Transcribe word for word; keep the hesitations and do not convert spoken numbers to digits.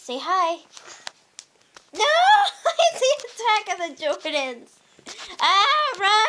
Say hi. No! It's the Attack of the Jordans. Ah, run!